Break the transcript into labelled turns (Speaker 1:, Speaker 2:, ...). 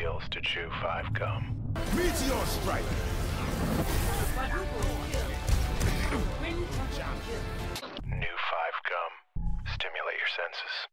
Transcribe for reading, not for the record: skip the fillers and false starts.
Speaker 1: feels to chew 5 gum.
Speaker 2: Meteor strike!
Speaker 1: New 5 gum. Stimulate your senses.